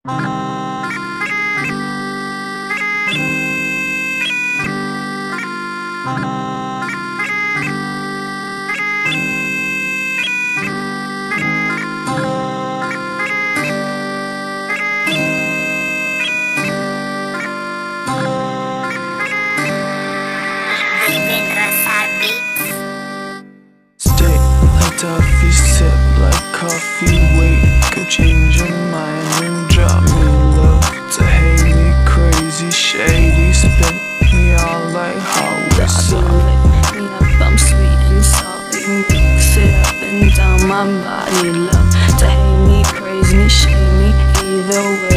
Stay like toffee, sip like coffee. Wait, go change your mind and drop me love. To hate me crazy, shady, spin me all like hot Wassabi. Lick me up, I'm sweet and salty. Mix it up and down my body, love. To hate me, praise me, shame me, either way.